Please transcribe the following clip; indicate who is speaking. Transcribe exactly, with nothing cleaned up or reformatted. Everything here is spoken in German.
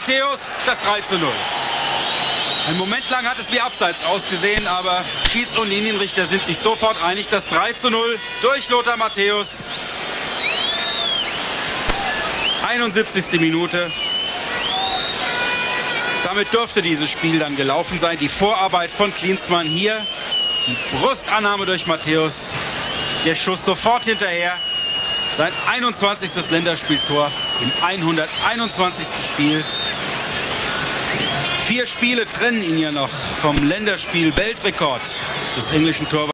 Speaker 1: Matthäus, das drei zu null. Ein Moment lang hat es wie Abseits ausgesehen, aber Schieds- und Linienrichter sind sich sofort einig. Das drei zu null durch Lothar Matthäus. einundsiebzigste Minute. Damit dürfte dieses Spiel dann gelaufen sein. Die Vorarbeit von Klinsmann hier. Die Brustannahme durch Matthäus. Der Schuss sofort hinterher. Sein einundzwanzigstes Länderspieltor im hunderteinundzwanzigsten Spiel. Vier Spiele trennen ihn ja noch vom Länderspiel-Weltrekord des englischen Torwarts.